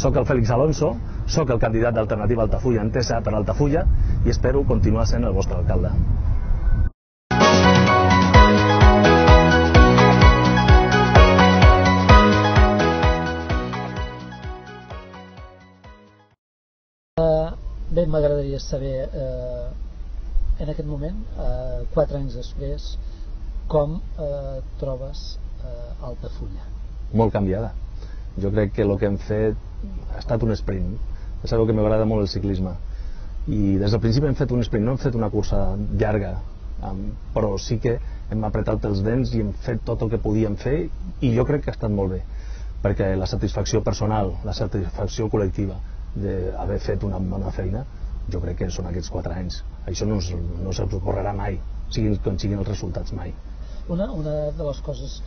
Soc el Fèlix Alonso, soc el candidat d'Alternativa Altafulla Entesa per Altafulla i espero continuar sent el vostre alcalde. Bé, m'agradaria saber, en aquest moment, 4 anys després, com trobes Altafulla? Molt canviada. Jo crec que el que hem fet ha estat un sprint. Ja sabeu que m'agrada molt el ciclisme i des del principi hem fet un sprint, no hem fet una cursa llarga, però sí que hem apretat els dents i hem fet tot el que podíem fer i jo crec que ha estat molt bé, perquè la satisfacció personal, la satisfacció col·lectiva d'haver fet una bona feina, jo crec que són aquests 4 anys. Això no se'ls ocorrerà mai, siguin com siguin els resultats, mai. Una de les coses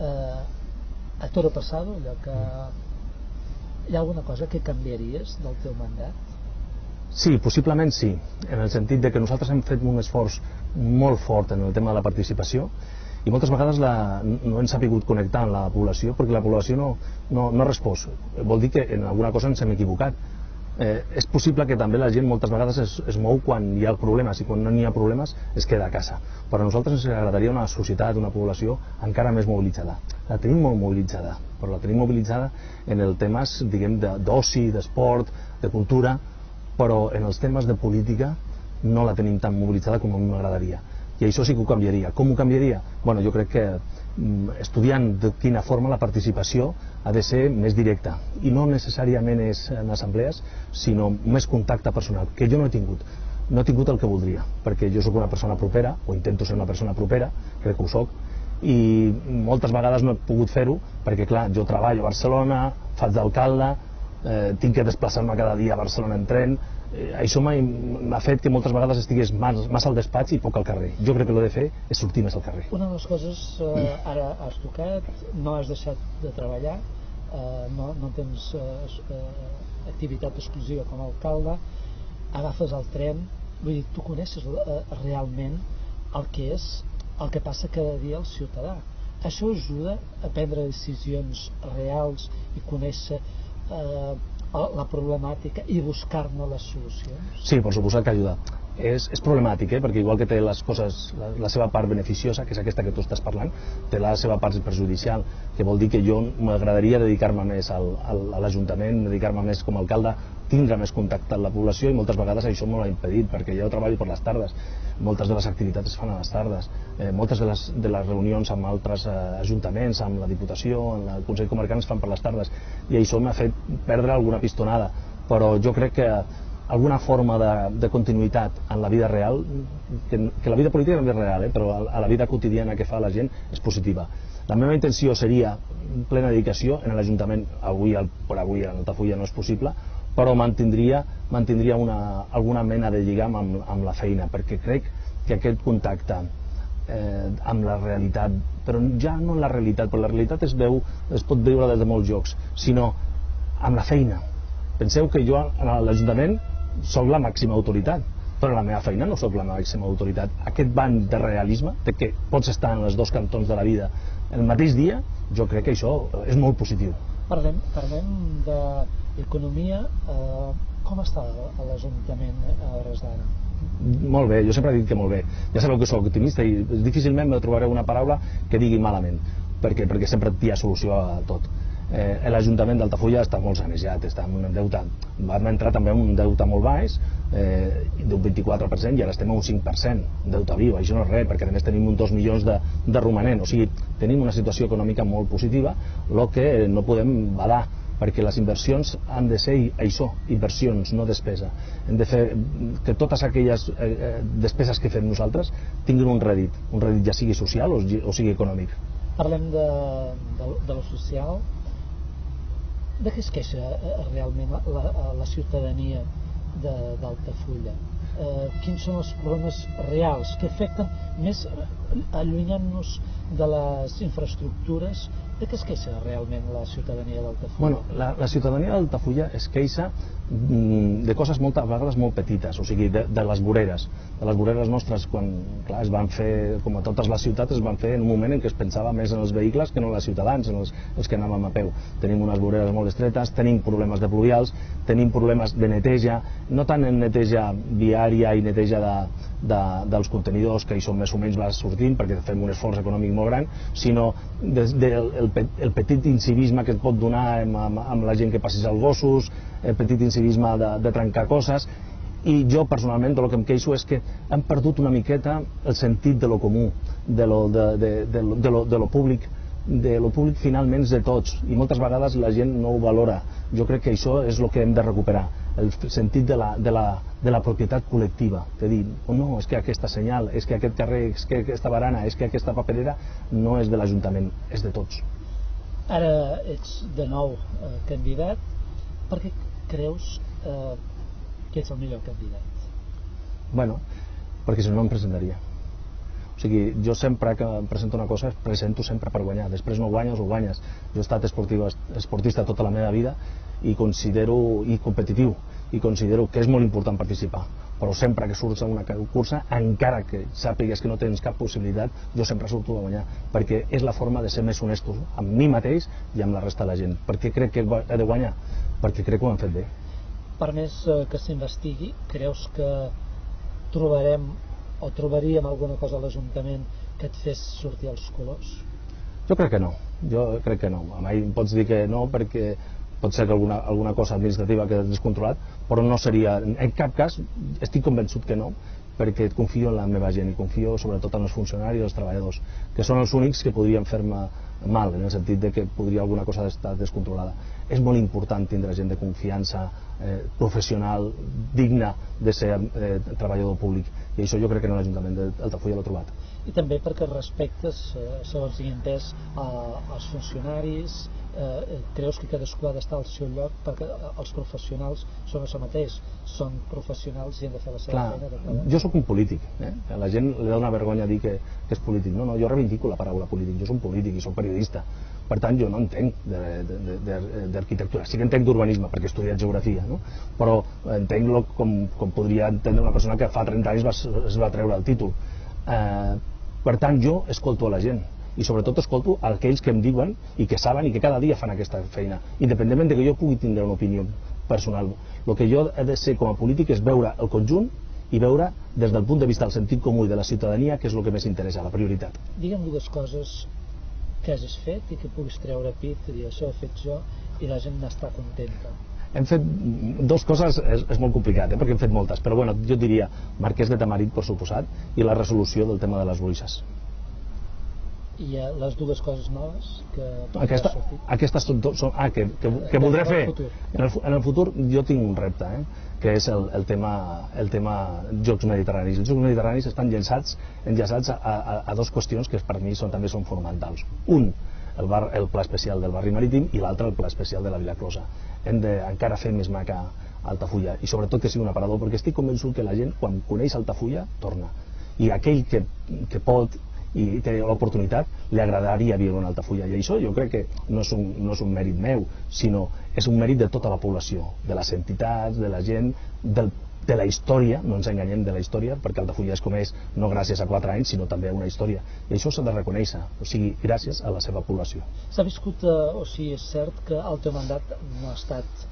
a toro pasado, allò que hi ha alguna cosa que canviaries del teu mandat? Sí, possiblement sí, en el sentit de que nosaltres hem fet un esforç molt fort en el tema de la participació i moltes vegades no hem sabut connectar amb la població perquè la població no ha respost. Vol dir que en alguna cosa ens hem equivocat. És possible que també la gent moltes vegades es mou quan hi ha problemes i quan no hi ha problemes es queda a casa, però a nosaltres ens agradaria una societat, una població encara més mobilitzada. La tenim molt mobilitzada, però la tenim mobilitzada en els temes, diguem, d'oci, d'esport, de cultura, però en els temes de política no la tenim tan mobilitzada com a mi m'agradaria. I això sí que ho canviaria. Com ho canviaria? Bueno, jo crec que estudiant de quina forma la participació ha de ser més directa i no necessàriament és en assemblees, sinó més contacte personal, que jo no he tingut. No he tingut el que voldria, perquè jo sóc una persona propera, o intento ser una persona propera, crec que ho soc, i moltes vegades no he pogut fer-ho perquè, clar, jo treballo a Barcelona, faig d'alcalde, tinc que desplaçar-me cada dia a Barcelona en tren. Això m'ha fet que moltes vegades estigués massa al despatx i poc al carrer. Jo crec que el que he de fer és sortir més al carrer. Una de les coses, ara has tocat, no has deixat de treballar, no tens activitat exclusiva com a alcalde, agafes el tren, vull dir, tu coneixes realment el que passa cada dia al ciutadà. Això ajuda a prendre decisions reals i conèixer la problemàtica i buscar-ne les solucions? Sí, per suposat que ajuda. És problemàtic, perquè igual que té les coses, la seva part beneficiosa, que és aquesta que tu estàs parlant, té la seva part perjudicial, que vol dir que jo m'agradaria dedicar-me més a l'Ajuntament, dedicar-me més com a alcalde, tindre més contacte amb la població i moltes vegades això m'ho ha impedit, perquè jo treballo per les tardes, moltes de les activitats es fan a les tardes, moltes de les reunions amb altres ajuntaments, amb la Diputació, amb el Consell Comarcal es fan per les tardes i això m'ha fet perdre alguna pistonada, però jo crec que alguna forma de continuïtat en la vida real, que la vida política també és real, però a la vida quotidiana que fa la gent és positiva. La meva intenció seria plena dedicació en l'Ajuntament, avui per avui a Altafulla no és possible, però mantindria alguna mena de lligam amb la feina, perquè crec que aquest contacte amb la realitat, però ja no en la realitat, perquè la realitat es pot veure des de molts llocs, sinó amb la feina. Penseu que jo a l'Ajuntament soc la màxima autoritat, però la meva feina no soc la màxima autoritat. Aquest bany de realisme, de que pots estar en els dos cantons de la vida el mateix dia, jo crec que això és molt positiu. Parlem d'economia. Com està l'Ajuntament a hores d'ara? Molt bé, jo sempre he dit que molt bé. Ja sabeu que soc optimista i difícilment me trobaré una paraula que digui malament, perquè sempre hi ha solució a tot. L'Ajuntament d'Altafulla està molt sanejat, està en un deute, vam entrar també en un deute molt baix, d'un 24% i ara estem a un 5% deute viu, això no és res, perquè a més tenim uns 2 milions de romanent, o sigui, tenim una situació econòmica molt positiva, el que no podem badar, perquè les inversions han de ser això, inversions, no despesa. Hem de fer que totes aquelles despeses que fem nosaltres tinguin un rèdit ja sigui social o sigui econòmic. Parlem de lo social. De què es queixa realment la ciutadania d'Altafulla? Quins són els problemes reals que afecten més, allunyant-nos de les infraestructures, De què es queixa realment la ciutadania d'Altafulla? Bueno, la ciutadania d'Altafulla es queixa de coses moltes vegades molt petites, o sigui, de les voreres. De les voreres nostres, quan clar, es van fer, com a totes les ciutats, es van fer en un moment en què es pensava més en els vehicles que no en els ciutadans, en els que anàvem a peu. Tenim unes voreres molt estretes, tenim problemes de pluvials, tenim problemes de neteja, no tant en neteja viària i neteja dels contenidors, que hi són més o menys vas sortint perquè fem un esforç econòmic molt gran, sinó el petit incivisme que et pot donar amb la gent que passeja els gossos, el petit incivisme de trencar coses. I jo personalment el que em queixo és que hem perdut una miqueta el sentit de lo comú, de lo públic, de lo públic finalment és de tots, i moltes vegades la gent no ho valora. Jo crec que això és el que hem de recuperar, el sentit de la propietat col·lectiva, de dir, oh no, és que aquesta senyal, és que aquest carrer, és que aquesta barana, és que aquesta paperera no és de l'Ajuntament, és de tots. Ara ets de nou candidat. Per què creus que ets el millor candidat? Bueno, perquè si no em presentaria. O sigui, jo sempre que em presento una cosa, presento sempre per guanyar. Després no guanyes o guanyes. Jo he estat esportista tota la meva vida i competitiu, i considero que és molt important participar. Però sempre que surts a una cursa, encara que sàpigues que no tens cap possibilitat, jo sempre surto a guanyar, perquè és la forma de ser més honestos amb mi mateix i amb la resta de la gent. Per què crec que he de guanyar? Perquè crec que ho hem fet bé. Per més que s'investigui, creus que trobaríem alguna cosa a l'Ajuntament que et fes sortir els colors? Jo crec que no. Mai em pots dir que no, perquè pot ser que alguna cosa administrativa quedi descontrolat, però no seria, en cap cas, estic convençut que no, perquè confio en la meva gent i confio sobretot en els funcionaris i els treballadors, que són els únics que podrien fer-me mal, en el sentit de que podria alguna cosa estar descontrolada. És molt important tindre gent de confiança, professional, digna de ser treballador públic, i això jo crec que en l'Ajuntament d'Altafulla l'ha trobat. I també perquè respectes, segons tinc entès, als funcionaris, creus que cadascú ha d'estar al seu lloc, perquè els professionals són això mateix, són professionals i han de fer la seva feina. Jo sóc un polític, a la gent li dona vergonya dir que és polític. No, jo reivindico la paraula polític, jo soc un polític i soc periodista, per tant jo no entenc d'arquitectura, sí que entenc d'urbanisme perquè he estudiat geografia, però entenc com podria entendre una persona que fa 30 anys es va treure el títol. Per tant jo escolto a la gent i sobretot escolto aquells que em diuen i que saben i que cada dia fan aquesta feina, independentment de que jo pugui tindre una opinió personal. El que jo he de ser com a polític és veure el conjunt i veure des del punt de vista del sentit comú i de la ciutadania què és el que més interessa, la prioritat. Digue'm dues coses que hagis fet i que puguis treure pit i dir això ho he fet jo i la gent n'està contenta. Hem fet dues coses, és molt complicat, perquè hem fet moltes, però bueno, jo diria Marquès de Tamarit, per suposat, i la resolució del tema de les bruixes. I les dues coses noves que aquestes són que voldré fer en el futur. Jo tinc un repte, que és el tema Jocs Mediterranis. Els Jocs Mediterranis estan enllaçats a dues qüestions que per mi també són fonamentals. Un, el pla especial del barri marítim, i l'altre el pla especial de la Vila Closa. Hem d'encara fer més maca Altafulla i sobretot que sigui un aparador, perquè estic convençut que la gent quan coneix Altafulla torna, i aquell que pot i té l'oportunitat li agradaria viure en Altafulla, i això jo crec que no és un mèrit meu, sinó és un mèrit de tota la població, de les entitats, de la gent, de la història, no ens enganyem, de la història, perquè Altafulla és com és no gràcies a 4 anys sinó també a una història, i això s'ha de reconèixer, o sigui, gràcies a la seva població. S'ha viscut, o sigui, és cert que el teu mandat no ha estat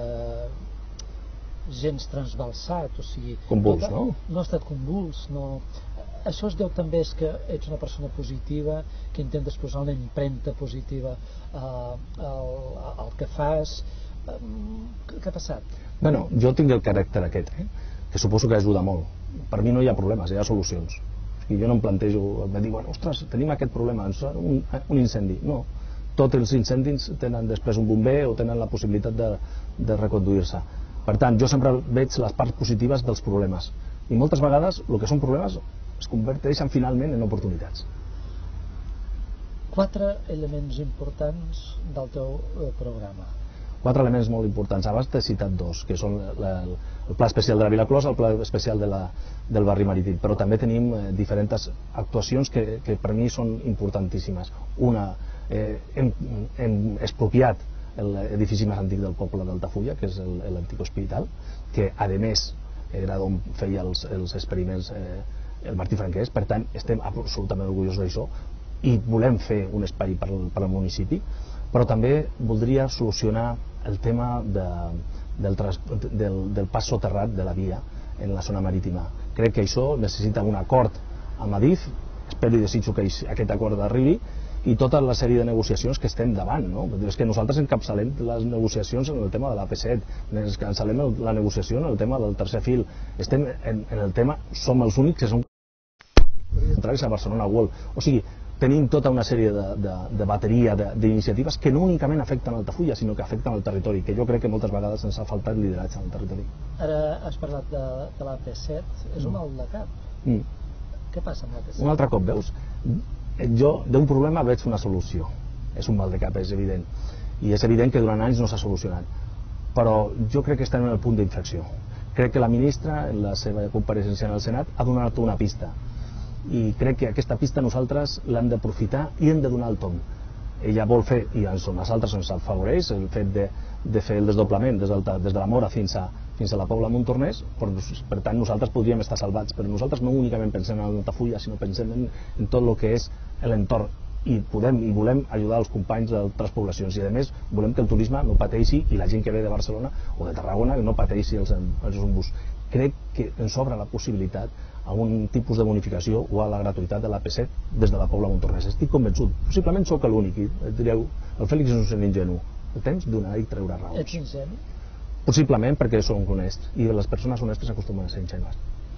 gens transbalsat, o sigui, convuls, no? No ha estat convuls, no. Això es deu també és que ets una persona positiva, que intentes posar una empremta positiva al que fas. Què ha passat? Bueno, jo tinc el caràcter aquest, que suposo que ajuda molt. Per mi no hi ha problemes, hi ha solucions. I jo no em plantejo, em dic, bueno, ostres, tenim aquest problema, un incendi. No, tots els incendis tenen després un bomber o tenen la possibilitat de reconduir-se. Per tant, jo sempre veig les parts positives dels problemes. I moltes vegades el que són problemes es converteixen finalment en oportunitats. 4 elements importants del teu programa. 4 elements molt importants. Abans t'he citat 2, que són el pla especial de la Vila Closa, el pla especial del barri marítim, però també tenim diferents actuacions que per mi són importantíssimes. Una, hem expropiat l'edifici més antic del poble d'Altafulla, que és l'antic hospital, que a més era on feia els experiments el Martí Franquès. Per tant, estem absolutament orgullosos d'això i volem fer un espai per al municipi, però també voldria solucionar el tema del pas soterrat de la via en la zona marítima. Crec que això necessita un acord amb Adif, espero i desitjo que aquest acord arribi, i tota la sèrie de negociacions que estem davant, no? És que nosaltres encapçalem les negociacions en el tema de l'AP7, encapçalem la negociació en el tema del tercer fil, estem en el tema, som els únics que som contraris a Barcelona World. O sigui, tenim tota una sèrie de bateria d'iniciatives que no únicament afecten Altafulla, sinó que afecten el territori, que jo crec que moltes vegades ens ha faltat lideratge en el territori. Ara has parlat de l'AP7, és un mal de cap. Què passa amb l'AP7? Un altre cop, veus? Jo d'un problema veig una solució. És un mal de cap, és evident. I és evident que durant anys no s'ha solucionat. Però jo crec que estem en el punt d'inflexió. Crec que la ministra, en la seva compareixença en el Senat, ha donat una pista. I crec que aquesta pista nosaltres l'hem d'aprofitar i hem de donar el tom. Ella vol fer, i a nosaltres ens afavoreix, el fet de fer el desdoblament des de la Mora fins a la Pobla Montornès. Per tant nosaltres podríem estar salvats, però nosaltres no únicament pensem en Altafulla, sinó pensem en tot el que és l'entorn, i volem ajudar els companys d'altres poblacions, i a més volem que el turisme no pateixi, i la gent que ve de Barcelona o de Tarragona no pateixi els ombús. Crec que ens obre la possibilitat a un tipus de bonificació o a la gratuïtat de l'AP7 des de la Pobla Montornès. Estic convençut, possiblement sóc l'únic, i direu, el Fèlix és un ingenu. El temps donar i treure raons. Ets ingenu? Possiblement perquè som honests, i les persones honestes acostumen a ser ingenues.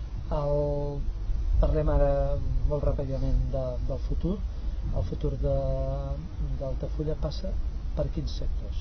Parlem ara molt ràpidament del futur. El futur d'Altafulla passa per quins sectors?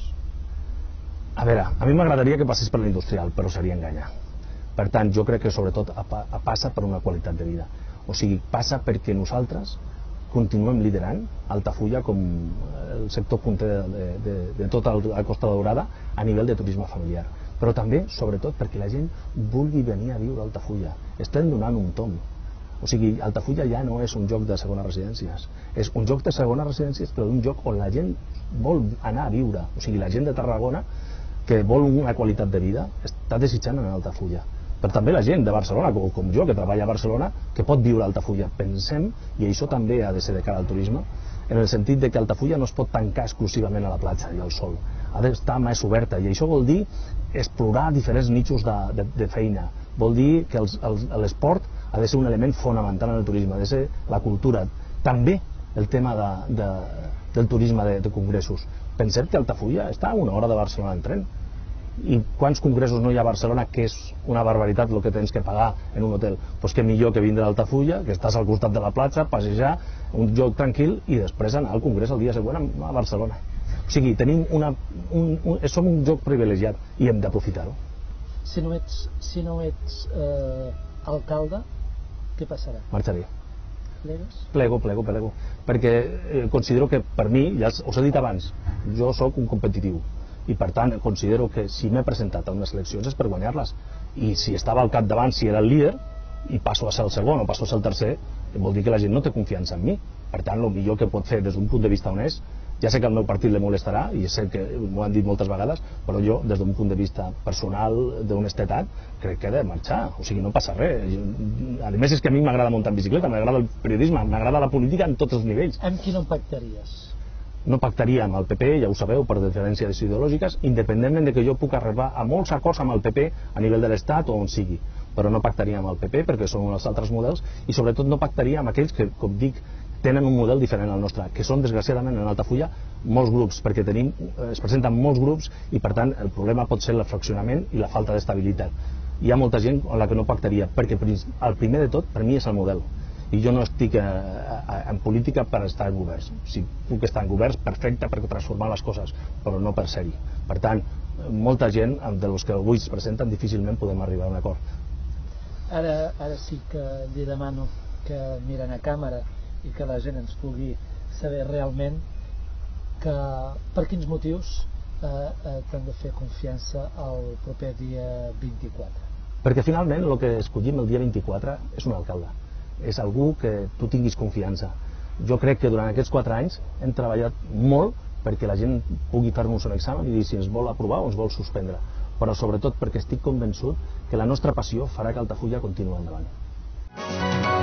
A veure, a mi m'agradaria que passés per l'industrial, però seria enganyar. Per tant, jo crec que sobretot passa per una qualitat de vida. O sigui, passa perquè nosaltres continuem liderant Altafulla com el sector punter de tota la Costa Daurada a nivell de turisme familiar. Però també, sobretot, perquè la gent vulgui venir a viure a Altafulla. Estem donant un tomb. O sigui, Altafulla ja no és un lloc de segones residències. És un lloc de segones residències, però un lloc on la gent vol anar a viure. O sigui, la gent de Tarragona que vol una qualitat de vida està desitjant anar a Altafulla. Però també la gent de Barcelona, com jo, que treballa a Barcelona, que pot viure a Altafulla. Pensem, i això també ha de ser de cara al turisme, en el sentit de que Altafulla no es pot tancar exclusivament a la platja i al sol. Ha d'estar més oberta, i això vol dir explorar diferents nichos de feina. Vol dir que l'esport ha de ser un element fonamental en el turisme, ha de ser la cultura. També el tema del turisme de congressos. Pensem que Altafulla està a una hora de Barcelona en tren. I quants congressos no hi ha a Barcelona, que és una barbaritat el que tens que pagar en un hotel? Doncs que millor que vindre a Altafulla, que estàs al costat de la platja, passejar, un lloc tranquil, i després anar al congrés el dia següent a Barcelona. O sigui, tenim som un lloc privilegiat i hem d'aprofitar-ho. Si no ets alcalde, què passarà? Marxaré. Plegues? Plego. Perquè considero que, per mi, ja us he dit abans, jo sóc un competitiu. I per tant considero que si m'he presentat a unes eleccions és per guanyar-les, i si estava al capdavant, si era el líder, i passo a ser el segon o passo a ser el tercer, vol dir que la gent no té confiança en mi. Per tant, el millor que pot fer des d'un punt de vista honest, ja sé que el meu partit li molestarà, i sé que m'ho han dit moltes vegades, però jo, des d'un punt de vista personal, d'honestedat, crec que he de marxar. O sigui, no passa res. A més, és que a mi m'agrada muntar en bicicleta, m'agrada el periodisme, m'agrada la política en tots els nivells. Amb qui no pactaries? No pactaria amb el PP, ja ho sabeu, per diferències ideològiques, independentment de que jo puc arribar a molts acords amb el PP a nivell de l'Estat o on sigui, però no pactaria amb el PP perquè són uns altres models, i sobretot no pactaria amb aquells que, com dic, tenen un model diferent al nostre, que són desgraciadament en Altafulla molts grups, perquè es presenten molts grups, i per tant el problema pot ser el fraccionament i la falta d'estabilitat. Hi ha molta gent amb la que no pactaria, perquè el primer de tot per mi és el model, i jo no estic en política per estar en governs. Si puc estar en governs, perfecte, per transformar les coses, però no per ser-hi. Per tant, molta gent dels que avui es presenten difícilment podem arribar a un acord. Ara sí que li demano que miren a càmera i que la gent ens pugui saber realment per quins motius t'han de fer confiança el proper dia 24. Perquè finalment el que escollim el dia 24 és un alcalde. És algú que tu tinguis confiança. Jo crec que durant aquests 4 anys hem treballat molt perquè la gent pugui fer-nos un examen i dir si ens vol aprovar o ens vol suspendre, però sobretot perquè estic convençut que la nostra passió farà que Altafulla continuï endavant.